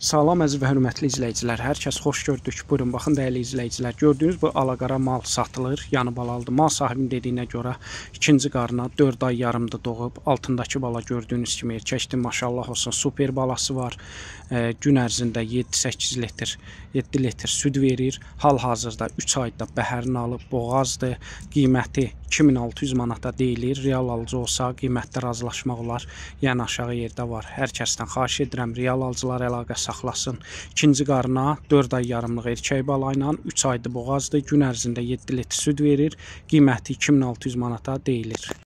Salam əziz və hörmətli izləyicilər. Hər kəs xoş gördük. Buyurun, baxın dəyərli izləyicilər. Gördüyünüz bu alaqara mal satılır. Yanı balalıdır. Mal sahibinin dediyinə görə ikinci qarına 4 ay yarımda doğub. Altındakı bala gördüyünüz kimi erkəkdir. Maşallah olsun. Super balası var. Gün ərzində 7-8 litr, 7 litr süd verir. Hal-hazırda 3 ayda bəhərini alıb. Boğazdır. Qiyməti 2600 manata deyilir. Real alıcı olsa qiymətdə razılaşmaq olar. Yəni aşağı yerdə var. Hər kəsdən xahiş edirəm, real alıcılar əlaqə saxlasın. İkinci qarına 4 ay yarımlıq erkək bala ilə 3 ayda boğazdır. Gün ərzində 7 litr süd verir. Qiyməti 2600 manata deyilir.